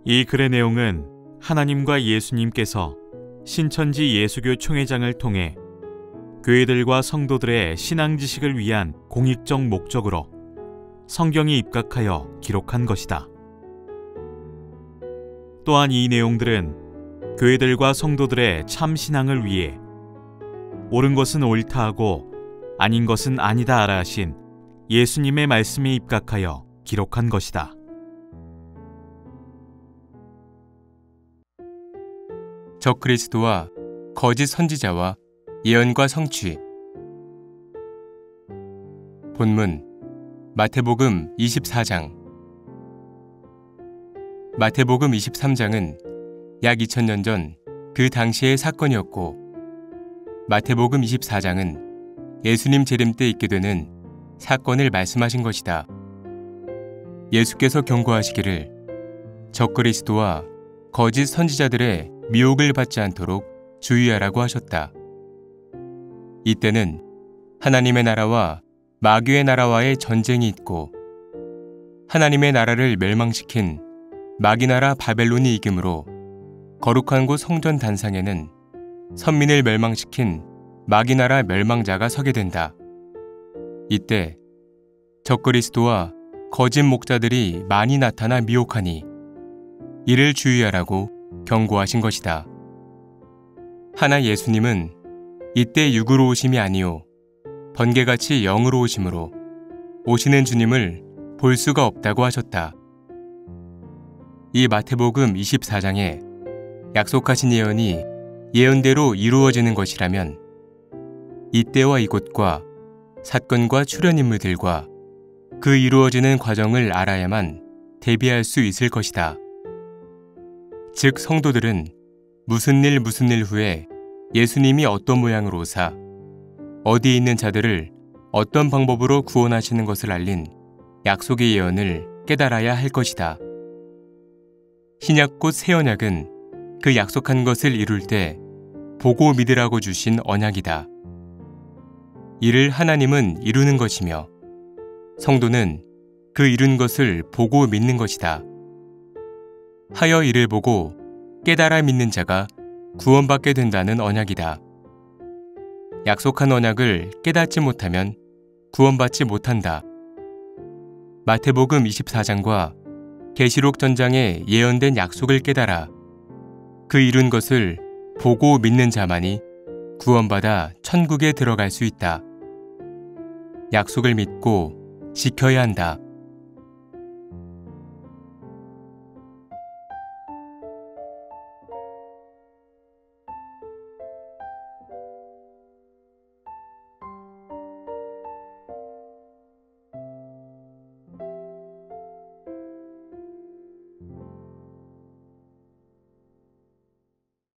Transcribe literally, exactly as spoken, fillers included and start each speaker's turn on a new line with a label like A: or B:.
A: 이 글의 내용은 하나님과 예수님께서 신천지 예수교 총회장을 통해 교회들과 성도들의 신앙 지식을 위한 공익적 목적으로 성경에 입각하여 기록한 것이다. 또한 이 내용들은 교회들과 성도들의 참 신앙을 위해 옳은 것은 옳다 하고 아닌 것은 아니다 하라 하신 예수님의 말씀에 입각하여 기록한 것이다.
B: 적그리스도와 거짓 선지자와 예언과 성취. 본문 마태복음 이십사 장. 마태복음 이십삼 장은 약 이천 년 전 그 당시의 사건이었고, 마태복음 이십사 장은 예수님 재림 때 있게 되는 사건을 말씀하신 것이다. 예수께서 경고하시기를 적그리스도와 거짓 선지자들의 미혹을 받지 않도록 주의하라고 하셨다. 이때는 하나님의 나라와 마귀의 나라와의 전쟁이 있고, 하나님의 나라를 멸망시킨 마귀 나라 바벨론이 이김으로 거룩한 곳 성전 단상에는 선민을 멸망시킨 마귀 나라 멸망자가 서게 된다. 이때 적그리스도와 거짓 목자들이 많이 나타나 미혹하니 이를 주의하라고 경고하신 것이다. 하나 예수님은 이때 육으로 오심이 아니요 번개같이 영으로 오심으로 오시는 주님을 볼 수가 없다고 하셨다. 이 마태복음 이십사 장에 약속하신 예언이 예언대로 이루어지는 것이라면 이때와 이곳과 사건과 출연인물들과 그 이루어지는 과정을 알아야만 대비할 수 있을 것이다. 즉 성도들은 무슨 일 무슨 일 후에 예수님이 어떤 모양으로 오사 어디에 있는 자들을 어떤 방법으로 구원하시는 것을 알린 약속의 예언을 깨달아야 할 것이다. 신약 곧 새 언약은 그 약속한 것을 이룰 때 보고 믿으라고 주신 언약이다. 이를 하나님은 이루는 것이며 성도는 그 이룬 것을 보고 믿는 것이다. 하여 이를 보고 깨달아 믿는 자가 구원받게 된다는 언약이다. 약속한 언약을 깨닫지 못하면 구원받지 못한다. 마태복음 이십사 장과 계시록 전장에 예언된 약속을 깨달아 그 이룬 것을 보고 믿는 자만이 구원받아 천국에 들어갈 수 있다. 약속을 믿고 지켜야 한다.